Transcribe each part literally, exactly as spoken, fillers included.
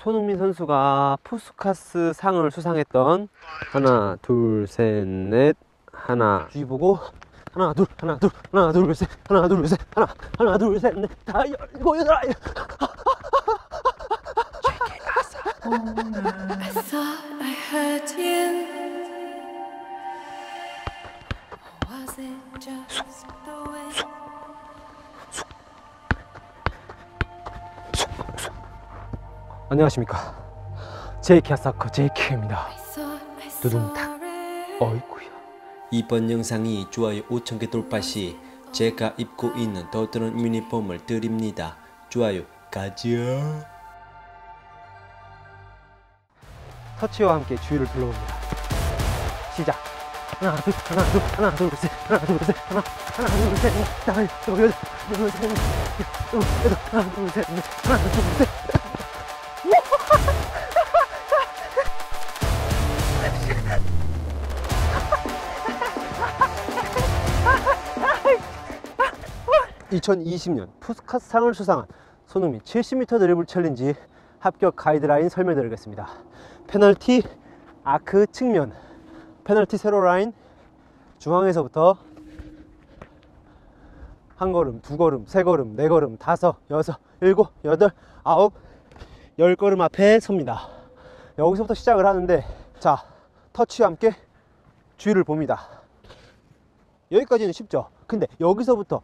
손흥민 선수가 푸스카스 상을 수상했던 하나 둘 셋 넷 하나 주의 보고 하나 둘 하나 둘 하나 둘 셋 하나 둘 셋 하나 하나 둘 셋 넷 다 열고 여덟 아홉 I thought I heard you. Was it just the way? 안녕하십니까, 제이케이 사커 제이케이입니다. 두둥탁. 어이구야. 이번 영상이 좋아요 오천 개 돌파 시 제가 입고 있는 더드런 유니폼을 드립니다. 좋아요 가자. 터치와 함께 주위를 둘러봅니다. 시작. 하나 둘 하나 둘 하나 둘 셋 하나 둘 셋 하나 하나 둘 셋 넷 다섯 여섯 여덟 둘 셋 넷 여덟 하나 둘 셋 넷 하나 둘 셋. 이천이십 년 푸스카스 상을 수상한 손흥민 칠십 미터 드리블 챌린지 합격 가이드라인 설명드리겠습니다. 페널티 아크 측면, 페널티 세로 라인 중앙에서부터 한 걸음, 두 걸음, 세 걸음, 네 걸음, 다섯, 여섯, 일곱, 여덟, 아홉, 열 걸음 앞에 섭니다. 여기서부터 시작을 하는데, 자, 터치와 함께 주위를 봅니다. 여기까지는 쉽죠? 근데 여기서부터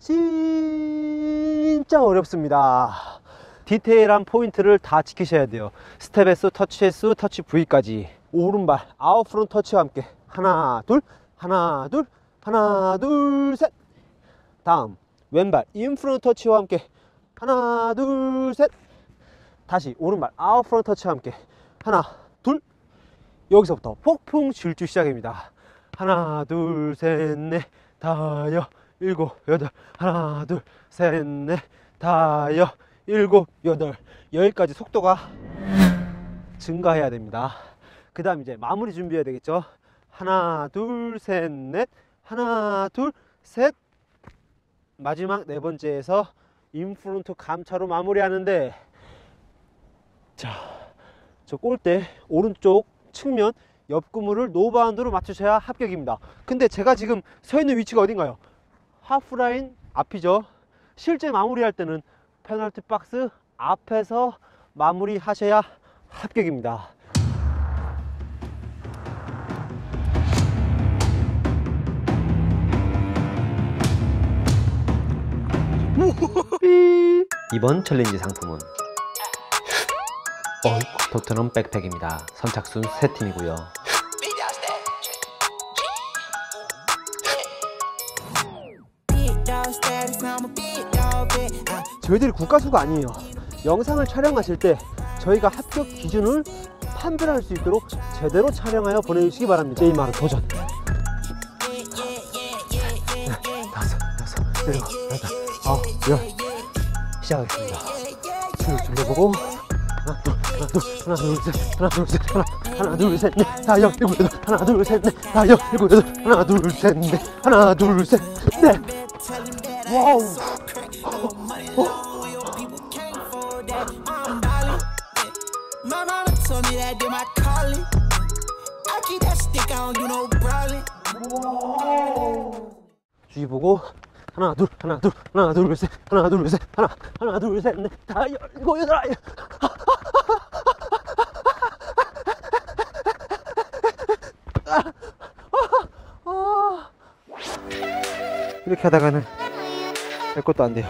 진짜 어렵습니다. 디테일한 포인트를 다 지키셔야 돼요. 스텝 횟수, 터치 횟수, 터치 부위까지. 오른발 아웃 프론트 터치와 함께 하나 둘 하나 둘 하나 둘 셋. 다음 왼발 인 프론트 터치와 함께 하나 둘 셋. 다시 오른발 아웃 프론트 터치와 함께 하나 둘. 여기서부터 폭풍 질주 시작입니다. 하나 둘 셋 넷 다섯 일곱 여덟 하나 둘 셋 넷 다섯 일곱 여덟. 여기까지 속도가 증가해야 됩니다. 그 다음 이제 마무리 준비해야 되겠죠. 하나 둘 셋 넷 하나 둘 셋. 마지막 네 번째에서 인프론트 감차로 마무리하는데, 자, 저 골대 오른쪽 측면 옆구물을 노바운드로 맞추셔야 합격입니다. 근데 제가 지금 서 있는 위치가 어딘가요? 하프라인 앞이죠. 실제 마무리할 때는 페널티 박스 앞에서 마무리 하셔야 합격입니다. 이번 챌린지 상품은 토트넘 백팩입니다. 선착순 세 팀이고요. 저희들이 국가수가 아니에요. 영상을 촬영하실 때 저희가 합격 기준을 판별할 수 있도록 제대로 촬영하여 보내주시기 바랍니다. 제이마르 도전. 네, 다섯, 여섯, 일곱, 여덟, 아홉, 열. 시작하겠습니다. 춤을 둘러보고 하나 둘 하나 둘 하나 둘 셋 하나 둘 셋 하나 하나 둘 셋 넷 다섯 일곱 여덟 하나 둘 셋 넷 다섯 일곱 여덟 하나 둘 셋 넷 하나 둘 셋 넷. 와우. 주의 보고 하나 둘 하나 둘 하나 둘 셋 하나 둘 셋 하나 하나 둘 셋 넷 다섯 일곱 여덟 아홉. 이렇게 하다가는 될 것도 안 돼요.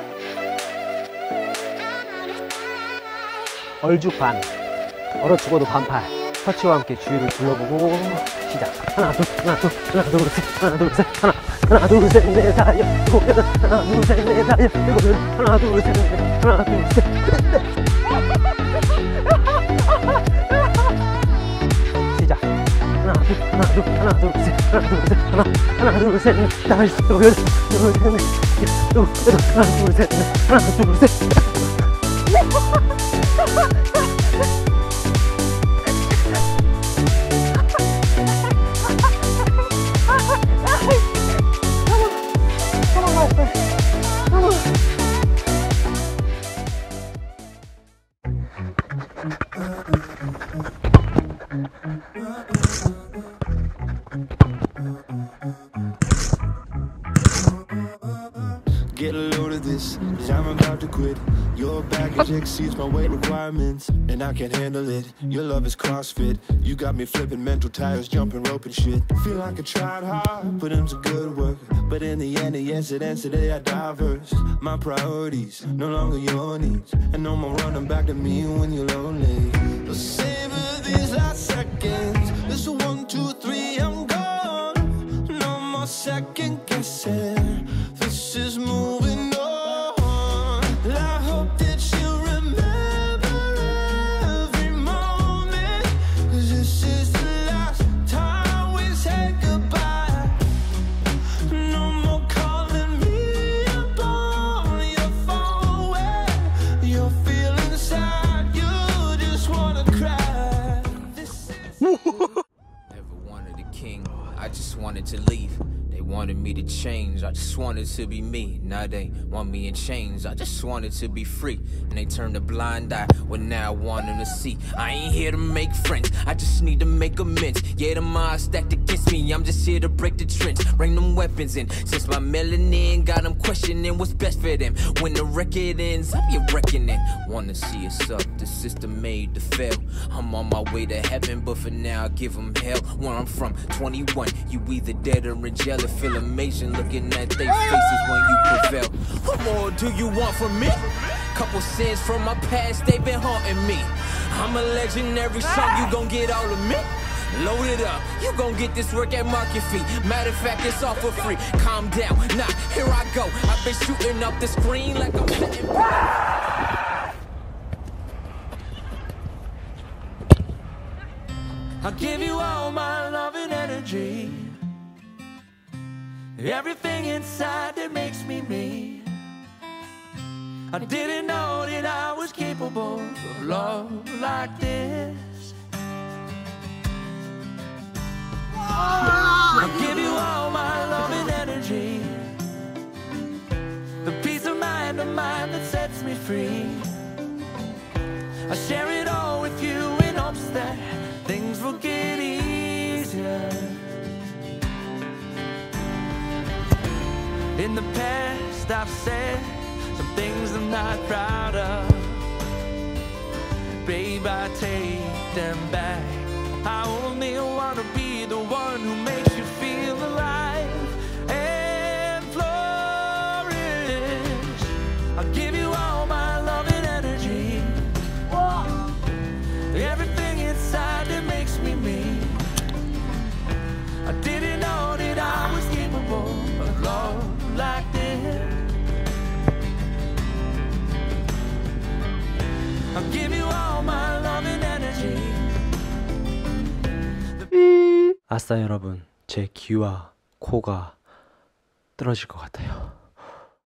얼죽 반, 얼어 죽어도 반팔. 터치와 함께 주위를 둘러보고 시작. 하나 둘 하나 둘 하나 둘 셋 하나 둘 셋 하나 하나 둘 셋 넷 다섯 일곱 여덟 하나 둘 셋 넷 다섯 일곱 여덟 하나 둘 셋 넷 하나 둘 셋 넷. 시작. 하나 둘 하나 둘 하나 둘 셋 하나 둘 셋 하나 하나 둘 셋 넷 다섯 일곱 여덟 둘 셋 넷 일곱 여덟 하나 둘 셋 넷 하나 둘 셋. Get a load of this, cause I'm about to quit. Your baggage exceeds my weight requirements, and I can't handle it. Your love is CrossFit. You got me flipping mental tires, jumping rope and shit. Feel like I tried hard, put in some good work, but in the end, the incidents today are diverse. My priorities, no longer your needs, and no more running back to me when you're lonely. But savor these last seconds. This one, two, three, I'm gone. No more second guessing. This is moving on. I hope that you remember every moment, 'cause this is the last time we say goodbye. No more calling me up on your phone when you're feeling sad, you just wanna cry. This is Never wanted a king, I just wanted to leave. They wanted me to change, I just wanted to be me. Now they want me in chains, I just wanted to be free. And they turned a blind eye, well now I want them to see. I ain't here to make friends, I just need to make amends. Yeah, the odds stacked against me, I'm just here to break the trench. Bring them weapons in, since my melanin got them questioning what's best for them. When the record ends, I'll be reckoning. Wanna see us up, the system made to fail. I'm on my way to heaven, but for now I give them hell. Where I'm from, twenty-one, you either dead or in jail. It feel amazing looking at their faces when you prevail. What more do you want from me? Couple sins from my past, they been haunting me. I'm a legendary son, you gon' get all of me. Load it up, you gon' get this work at market fee. Matter of fact, it's all for free. Calm down, nah, here I go. I've been shooting up the screen like I'm sitting. I'll give you all my love and energy. Everything inside that makes me me. I didn't know that I was capable of love like this. I'll give you all my love and energy. The peace of mind of mine that sets me free. I share it all with you in hopes that things will get easier. In the past I've said some things I'm not proud of. Babe, I take them back. I only wanna be the one who makes you feel alive and flourish. I'll give you all my love and energy. Everything inside that makes me me. I didn't know that I was capable of love like this. I'll give you all my love and energy. 아싸 여러분, 제 귀와 코가 떨어질 것 같아요.